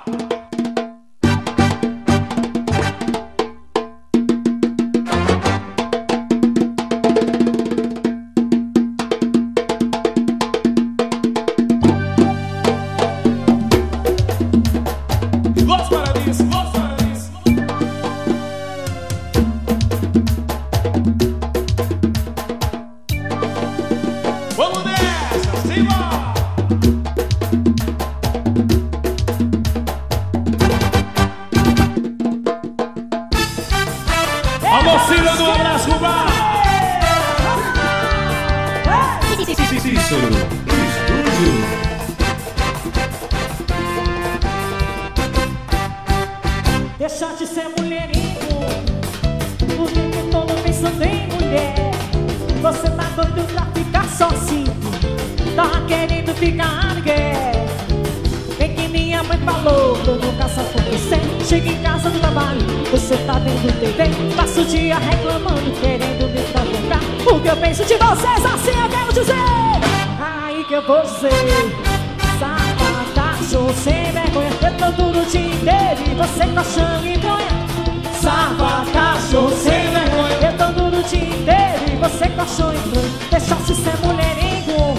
Deixa de ser mulherinho, o tempo todo pensando em mulher. Você tá doido pra ficar sozinho, tá querendo ficar ninguém. Bem que minha mãe falou que eu nunca só com você. Chega em casa do trabalho, você tá vendo TV, passa o dia reclamando, querendo me provocar. O que eu penso de vocês, assim eu quero dizer. Aí que eu vou dizer, safadaço, sem vergonha, eu tô tudo o dia inteiro e você coxando e bronha. Safadaço, sem vergonha, eu tô tudo o dia inteiro e você coxando e bronha. Deixa-se ser mulherengo,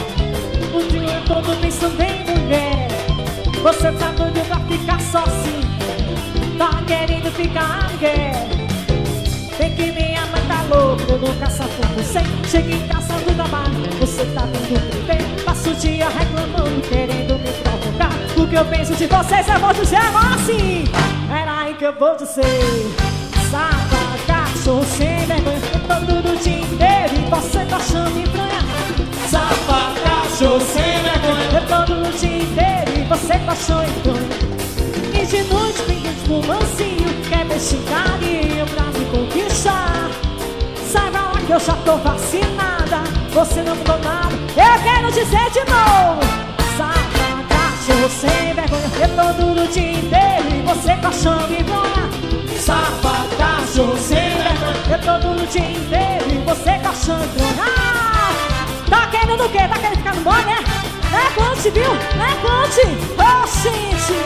o dia todo pensando em mulher. Você tá doido pra ficar sozinho, tá querendo ficar ninguém. Vem que minha mãe tá louca, eu nunca só com você. Chega em casa do trabalho, você tá vendo TV, passa o dia reclamando, querendo me provocar. O que eu penso de vocês eu vou dizer agora assim. Era aí que eu vou dizer, safadaço, sem vergonha, eu tô tudo o dia inteiro e você tá achando estranha. Safadaço, sem vergonha, eu tô tudo o dia inteiro e você tá achando estranha. E de noite vem de mansinho, quer mexer carinho pra me conquistar. Saiba lá que eu já tô vacinada, você não mudou nada, eu quero dizer de novo. Safadaço, sem vergonha, eu tô tudo o dia inteiro e você coxando e bronha. Safadaço, sem vergonha, eu tô tudo o dia inteiro e você coxando e bronha. Tá querendo o quê? Tá querendo ficar no bom, né? É conte, viu? É conte! Oh, gente!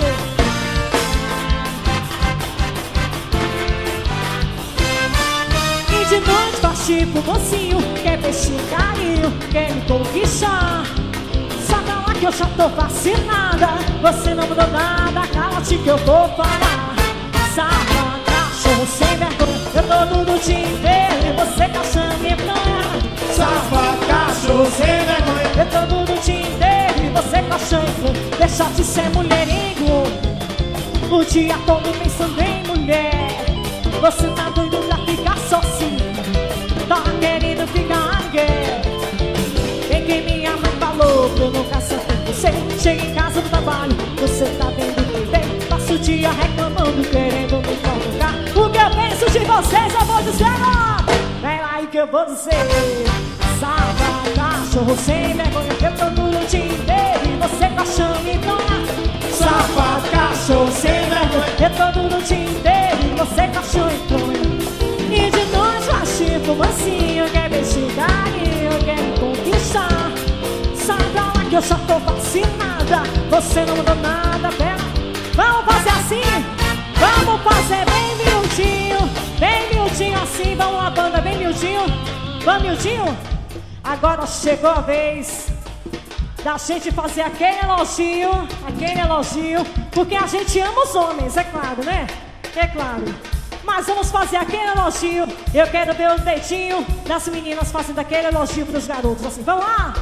De noite faz tipo mocinho, quer mexer carinho, quer me conquistar. Sabe lá que eu já tô vacinada, você não mudou nada, cala-te que eu vou falar. Safadaço, sem vergonha, eu tô tudo o dia inteiro e você caçando e bronha. Safadaço, sem vergonha, eu tô tudo o dia inteiro e você caçando e bronha. Deixa de ser mulherengo, o dia todo pensando em mulher. Você tá doido pra ficar sozinho, tá querendo ficar ninguém. Bem que minha mãe falou que eu nunca só com você. Chega em casa do trabalho, você tá vendo TV, passa o dia reclamando, querendo me provocar. O que eu penso de vocês eu vou dizer agora. É aí que eu vou dizer, safadaço, sem vergonha, eu tô tudo o dia inteiro e você coxando e bronha. Safadaço, sem vergonha, eu tô tudo o dia inteiro e você coxando e bronha. E de noite faz tipo mansinho, quer mexer carinho, quer me conquistar. Sabe lá que eu já tô vacinada, você não mudou nada, pera. Vamos fazer assim, vamos fazer bem miudinho assim. Vamos lá, banda, bem miudinho. Vamos miudinho? Agora chegou a vez da gente fazer aquele elogio, porque a gente ama os homens, é claro, né? É claro. Mas vamos fazer aquele elogio. Eu quero ver os dedinhos das meninas fazendo aquele elogio pros garotos, assim, vamos lá?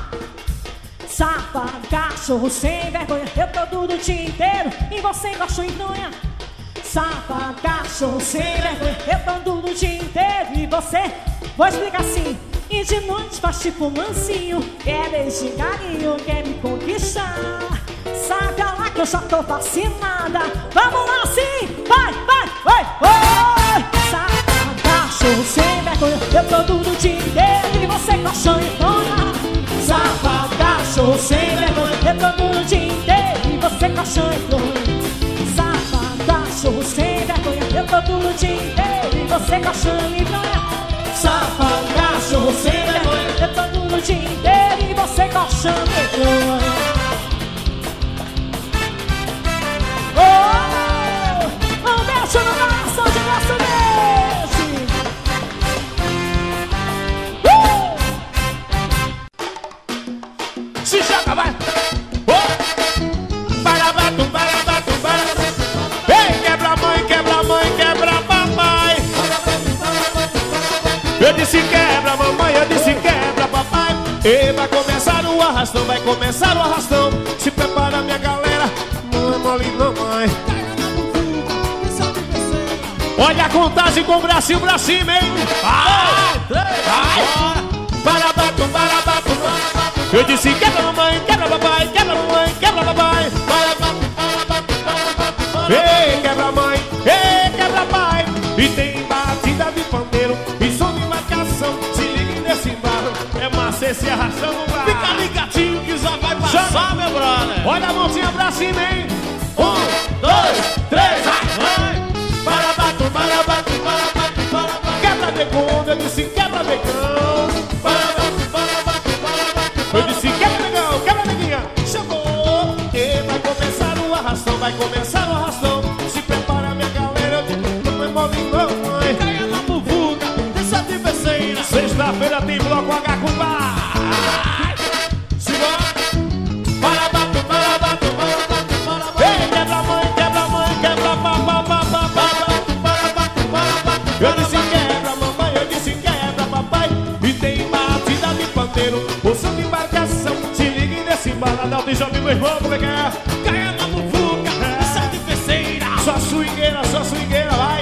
Safado, cachorro sem vergonha, eu tô tudo o dia inteiro e você gosta de bronha. Safado, cachorro sem vergonha, eu tô tudo o dia inteiro e você... Vou explicar assim. E de noite faz tipo mansinho, quer beijar carinho, quer me conquistar. Sabe lá que eu já tô vacinada. Vamos lá sim, vai, vai. Safadaço, sem vergonha, eu tô tudo o dia inteiro e você coxão e bronha. Safadaço, sem vergonha, eu tô tudo o dia inteiro e você coxão e bronha. Safadaço, sem vergonha, eu tô tudo o dia inteiro e você coxão e bronha. Safadaço, sem vergonha, eu tô tudo o dia inteiro e você coxão e bronha. Oh! disse quebra, mamãe, eu disse quebra, papai. E vai começar o arrastão, vai começar o arrastão. Se prepara, minha galera, não é mole não, mãe. Olha a contagem com o Brasil pra cima, hein? Vai, para bato, para bato. Eu disse quebra, mamãe, quebra, papai, quebra, mamãe, quebra, papai. Ei, quebra, mãe, ei, quebra, pai. E tem batida de pandeiro e som de marcação. Se ligue nesse embalo, é massa esse arrastão no bar. Fica ligadinho que já vai passar, meu brother. Olha a mãozinha pra cima, hein? 1, 2, 3, vai! Para bato, para bato, para bato, para bato. Quebra negão, eu disse quebra negão. Para bato, para bato, para bato. Eu disse quebra negão, quebra neguinha. Chamou, e vai começar o arrastão, vai começar o arrastão. Se prepara, minha galera, eu digo, não é mole não, mãe. Caia na muvuca, deixa de beceira. Sexta-feira tem bloco H com bar. Simbora. Para bato, para bato, para bato, para bato. Ei, quebra mãe, quebra mãe, quebra papá, papá, para bato, para bato, para bato. Eu disse quebra, mamãe, eu disse quebra, papai. E tem batida de pandeiro, o som de embarcação. Se ligue nesse embaladão, jovem, meu irmão, como é que é? Caia na muvuca, deixa de beceira. Só swingueira, vai.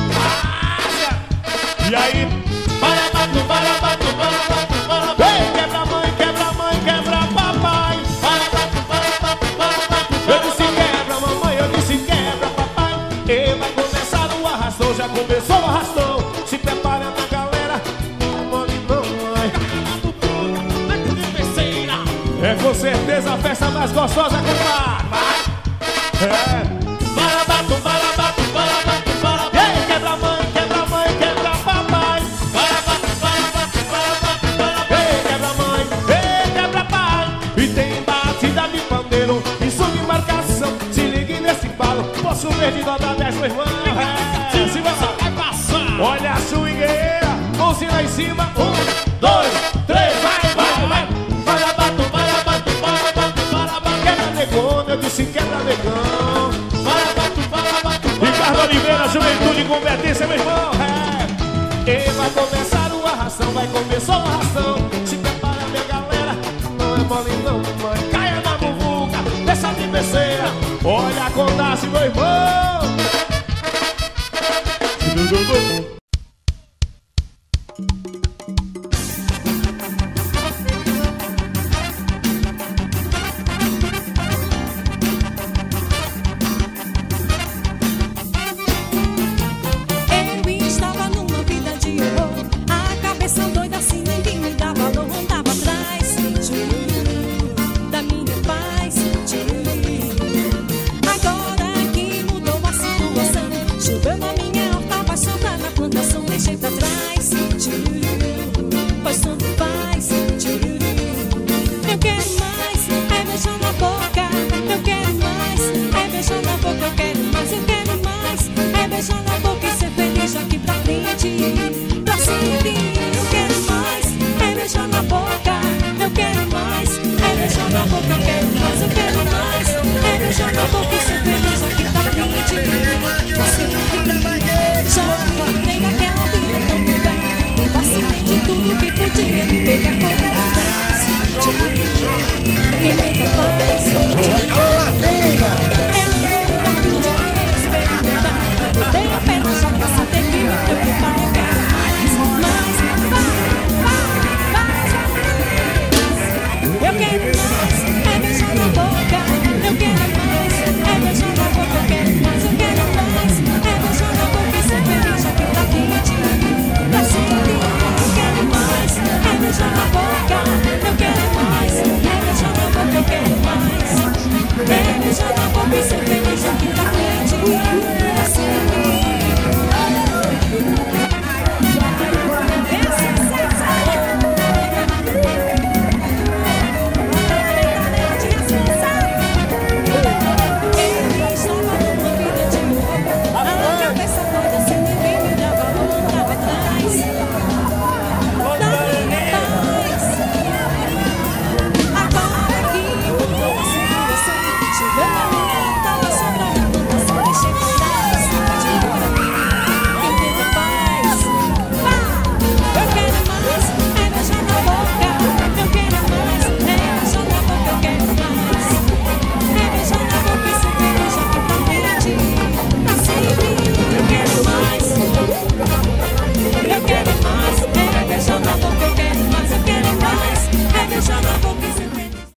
E aí? Para bato, para bato, para bato, para bato. Ei, quebra mãe, quebra mãe, quebra papai. Para bato, para bato, para bato. Eu disse quebra, mamãe, eu disse quebra, papai. E vai começar o arrastão, já começou o arrastão. Se prepara, minha galera, não mole não, mãe. Caia na muvuca, deixa de beceira. É com certeza a festa mais gostosa com o mar. Vai. É. Para bato, para bato, para bato, para bato. Ei, quebra mãe, quebra mãe, quebra papai. Para bato, para bato, para bato, para bato. Ei, quebra mãe, ei, quebra pai. E tem batida de pandeiro e som de embarcação. Se ligue nesse embalo, posso ver de nota 10, meu irmão. É, se você vai passar. olha a swingueira, mãozinha lá em cima. 1, 2, 3, vai, vai, vai. Para bato, para bato, para bato, para bato. Quebra negona, eu disse quebra negão. Para bato, para bato. Ricardo Oliveira, juventude com competência, meu irmão. É. E vai começar o arrastão, vai começar o arrastão. Se prepara, minha galera, não é mole não, mãe. Caia na muvuca, deixa de beceira. Olha a contagem, meu irmão.